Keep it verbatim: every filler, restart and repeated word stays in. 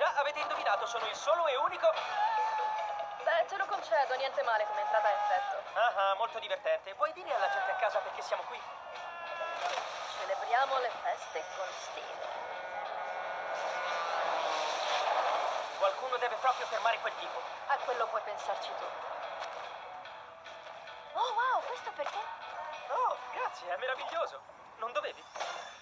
Già, avete indovinato, sono il solo e unico... Beh, te lo concedo, niente male come entrata a effetto. Ah, ah, molto divertente. Vuoi dire alla gente a casa perché siamo qui? Celebriamo le feste con stile. Qualcuno deve proprio fermare quel tipo. A quello puoi pensarci tu. Oh, wow, questo perché? Oh, grazie, è meraviglioso. Non dovevi?